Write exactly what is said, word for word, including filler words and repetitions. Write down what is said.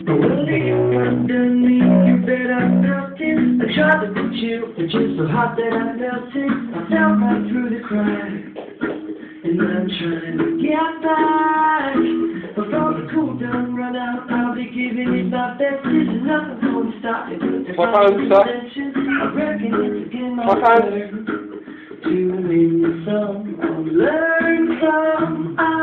Underneath you bet I felt it. I tried to put you, but you're so hot that I melted. I fell right through the cracks, and I'm trying to get back. Before the cool down run out, I'll be giving it my best. This is nothing gonna stop me, but the I reckon it's again my turn to win some or learn some.